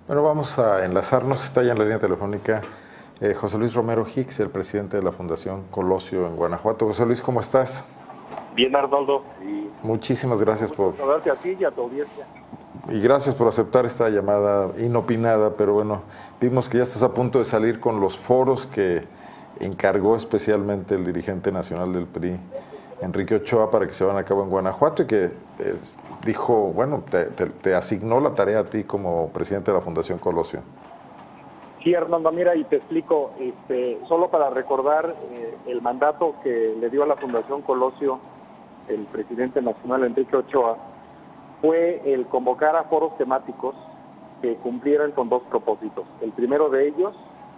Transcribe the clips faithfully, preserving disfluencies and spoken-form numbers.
Bueno, vamos a enlazarnos. Está ya en la línea telefónica eh, José Luis Romero Hicks, el presidente de la Fundación Colosio en Guanajuato. José Luis, ¿cómo estás? Bien, Arnoldo. Y Muchísimas gracias por... saludarte a ti y a tu audiencia. Y gracias por aceptar esta llamada inopinada, pero bueno, vimos que ya estás a punto de salir con los foros que encargó especialmente el dirigente nacional del P R I, Enrique Ochoa, para que se van a cabo en Guanajuato y que eh, dijo, bueno, te, te, te asignó la tarea a ti como presidente de la Fundación Colosio. Sí, Arnoldo, mira, y te explico, este, solo para recordar eh, el mandato que le dio a la Fundación Colosio el presidente nacional Enrique Ochoa, fue el convocar a foros temáticos que cumplieran con dos propósitos. El primero de ellos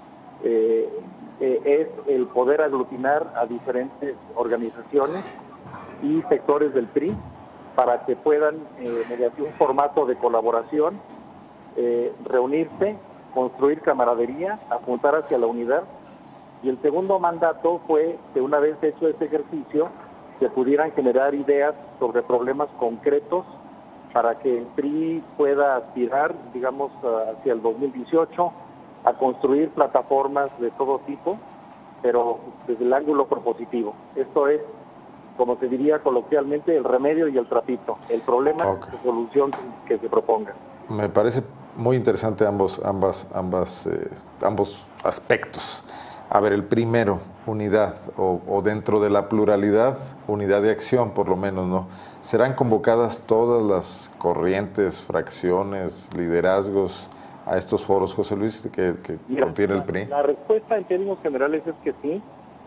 eh, eh, es el poder aglutinar a diferentes organizaciones y sectores del P R I para que puedan, eh, mediante un formato de colaboración, eh, reunirse, construir camaradería, apuntar hacia la unidad. Y el segundo mandato fue que una vez hecho este ejercicio, se pudieran generar ideas sobre problemas concretos para que el P R I pueda aspirar, digamos, hacia el dos mil dieciocho, a construir plataformas de todo tipo, pero desde el ángulo propositivo. Esto es, como se diría coloquialmente, el remedio y el trapito, el problema Okay. de solución que se proponga. Me parece muy interesante ambos, ambas, ambas, eh, ambos aspectos. A ver, el primero, unidad, o, o dentro de la pluralidad, unidad de acción, por lo menos, ¿no? ¿Serán convocadas todas las corrientes, fracciones, liderazgos a estos foros, José Luis, que, que Mira, contiene el la, P R I? la respuesta en términos generales es que sí,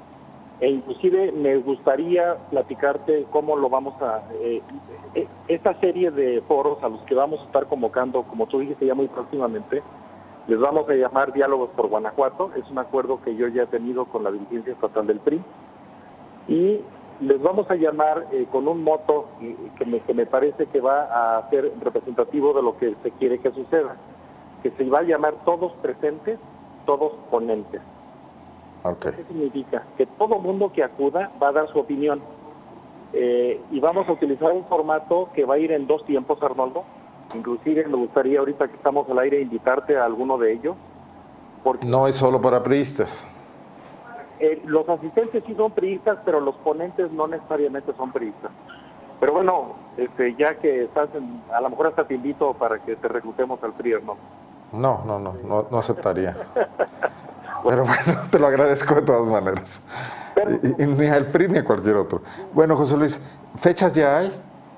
e inclusive me gustaría platicarte cómo lo vamos a... Eh, eh, esta serie de foros a los que vamos a estar convocando, como tú dijiste ya muy próximamente, les vamos a llamar Diálogos por Guanajuato. Es un acuerdo que yo ya he tenido con la dirigencia estatal del P R I. Y les vamos a llamar eh, con un moto eh, que, me, que me parece que va a ser representativo de lo que se quiere que suceda, que se va a llamar Todos Presentes, Todos Ponentes. Okay. ¿Qué significa? Que todo mundo que acuda va a dar su opinión. Eh, y vamos a utilizar un formato que va a ir en dos tiempos, Arnoldo. Inclusive me gustaría ahorita que estamos al aire invitarte a alguno de ellos. Porque No es solo para priistas. eh, los asistentes sí son priistas, pero los ponentes no necesariamente son priistas. Pero bueno, este, ya que estás en, a lo mejor hasta te invito para que te reclutemos al P R I, ¿no? No, no, no, no, no aceptaría. Pero bueno, te lo agradezco de todas maneras. Y, y ni al P R I ni a cualquier otro. Bueno, José Luis, ¿fechas ya hay?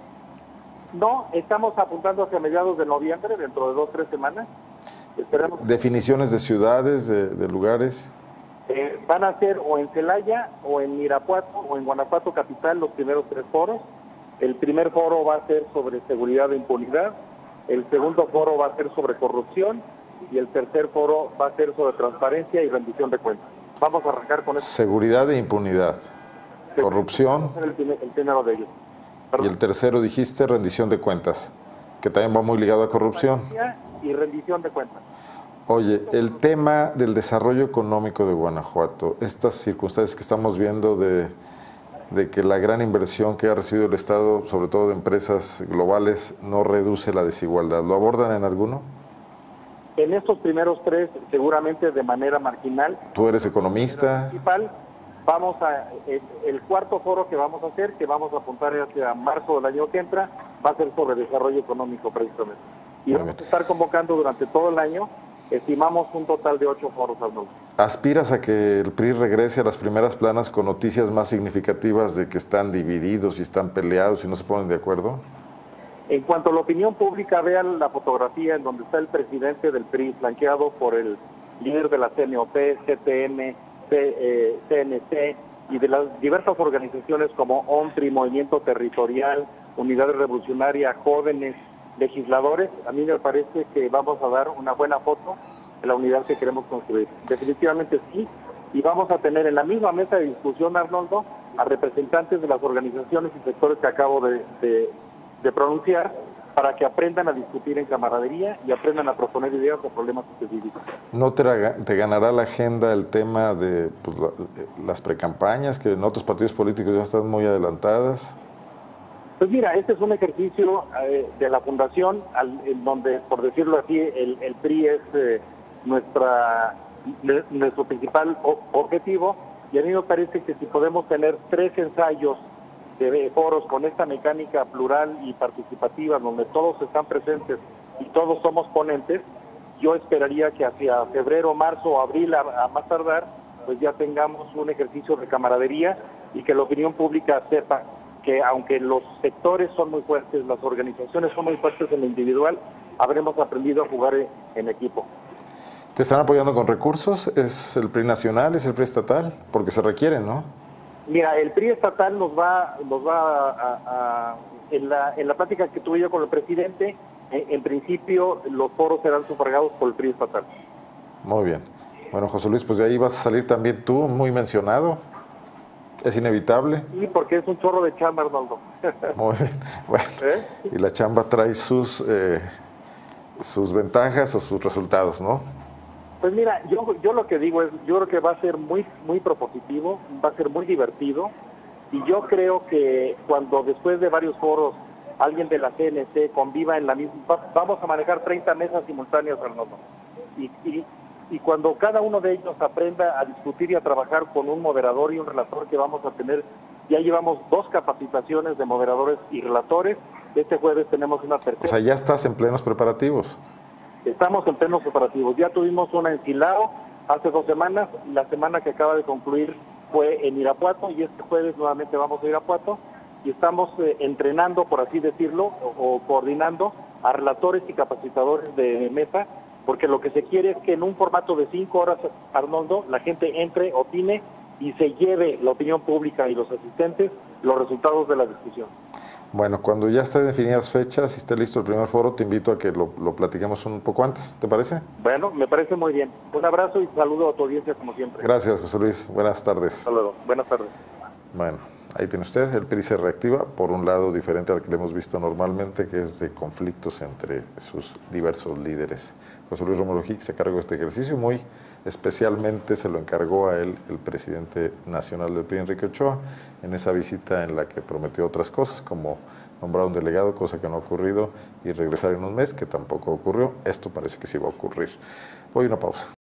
No, estamos apuntando hacia mediados de noviembre, dentro de dos o tres semanas. Esperemos. ¿Definiciones de ciudades, de, de lugares? Eh, van a ser o en Celaya, o en Irapuato, o en Guanajuato capital los primeros tres foros. El primer foro va a ser sobre seguridad e impunidad. El segundo foro va a ser sobre corrupción. Y el tercer foro va a ser sobre transparencia y rendición de cuentas. Vamos a arrancar con esto. Seguridad e impunidad. Corrupción. Va a ser el, primer, el primero de ellos. Perdón. Y el tercero dijiste rendición de cuentas, que también va muy ligado a corrupción. Y rendición de cuentas. Oye, el tema del desarrollo económico de Guanajuato, estas circunstancias que estamos viendo de, de que la gran inversión que ha recibido el Estado, sobre todo de empresas globales, no reduce la desigualdad, ¿lo abordan en alguno? En estos primeros tres, seguramente de manera marginal. ¿Tú eres economista? Principal, vamos a, el, el cuarto foro que vamos a hacer, que vamos a apuntar hacia marzo del año que entra, va a ser sobre desarrollo económico precisamente. Y vamos a estar convocando durante todo el año, estimamos un total de ocho foros al mundo. ¿Aspiras a que el P R I regrese a las primeras planas con noticias más significativas de que están divididos y están peleados y no se ponen de acuerdo? En cuanto a la opinión pública, vean la fotografía en donde está el presidente del P R I, flanqueado por el líder de la C N O P, C T M, C, eh, C N C y de las diversas organizaciones como O M T R I, Movimiento Territorial, Unidad Revolucionaria, Jóvenes, legisladores. A mí me parece que vamos a dar una buena foto de la unidad que queremos construir. Definitivamente sí, y vamos a tener en la misma mesa de discusión, Arnoldo, a representantes de las organizaciones y sectores que acabo de, de de pronunciar, para que aprendan a discutir en camaradería y aprendan a proponer ideas o problemas específicos. ¿No te, te ganará la agenda el tema de pues, la, las precampañas, que en otros partidos políticos ya están muy adelantadas? Pues mira, este es un ejercicio eh, de la Fundación, al, en donde, por decirlo así, el, el P R I es eh, nuestra, ne, nuestro principal o, objetivo, y a mí me parece que si podemos tener tres ensayos de foros con esta mecánica plural y participativa, donde todos están presentes y todos somos ponentes, yo esperaría que hacia febrero, marzo o abril, a, a más tardar, pues ya tengamos un ejercicio de camaradería y que la opinión pública sepa que aunque los sectores son muy fuertes, las organizaciones son muy fuertes en lo individual, habremos aprendido a jugar en, en equipo. ¿Te están apoyando con recursos? ¿Es el P R I nacional, es el P R I estatal? Porque se requieren, ¿no? Mira, el P R I estatal nos va, nos va a, a, a en la en la plática que tuve yo con el presidente, en, en principio los foros serán sufragados por el P R I estatal. Muy bien. Bueno, José Luis, pues de ahí vas a salir también tú, muy mencionado. ¿Es inevitable? Sí, porque es un chorro de chamba, Arnoldo. Muy bien. Bueno, ¿eh? Y la chamba trae sus, eh, sus ventajas o sus resultados, ¿no? Pues mira, yo, yo lo que digo es, yo creo que va a ser muy, muy propositivo, va a ser muy divertido, y yo creo que cuando después de varios foros alguien de la C N C conviva en la misma, vamos a manejar treinta mesas simultáneas, Arnoldo, y, y, y cuando cada uno de ellos aprenda a discutir y a trabajar con un moderador y un relator que vamos a tener, ya llevamos dos capacitaciones de moderadores y relatores, este jueves tenemos una tercera. O sea, ya estás en plenos preparativos. Estamos en plenos preparativos. Ya tuvimos una en Silao hace dos semanas. La semana que acaba de concluir fue en Irapuato y este jueves nuevamente vamos a Irapuato y estamos eh, entrenando, por así decirlo, o, o coordinando a relatores y capacitadores de mesa, porque lo que se quiere es que en un formato de cinco horas, Arnoldo, la gente entre, opine y se lleve la opinión pública y los asistentes los resultados de la discusión. Bueno, cuando ya estén definidas fechas y esté listo el primer foro, te invito a que lo, lo platiquemos un poco antes, ¿te parece? Bueno, me parece muy bien. Un abrazo y saludo a tu audiencia como siempre. Gracias, José Luis. Buenas tardes. Hasta luego. Buenas tardes. Bueno, ahí tiene usted, el P R I se reactiva, por un lado diferente al que le hemos visto normalmente, que es de conflictos entre sus diversos líderes. José Luis Rómulo Hicks se cargó de este ejercicio, muy especialmente se lo encargó a él el presidente nacional del P R I, Enrique Ochoa, en esa visita en la que prometió otras cosas, como nombrar un delegado, cosa que no ha ocurrido, y regresar en un mes, que tampoco ocurrió. Esto parece que sí va a ocurrir. Voy a una pausa.